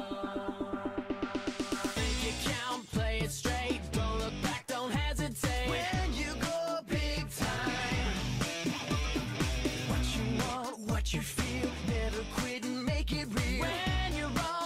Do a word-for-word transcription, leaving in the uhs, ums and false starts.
Make it count, play it straight. Don't look back, don't hesitate. When you go big time, what you want, what you feel, never quit and make it real. When you're on